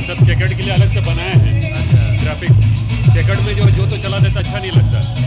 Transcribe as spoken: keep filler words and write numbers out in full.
सब चेकर्ड के लिए अलग से बनाए हैं। अच्छा। ग्राफिक्स चेकर्ड में जो जो तो चला देता अच्छा नहीं लगता।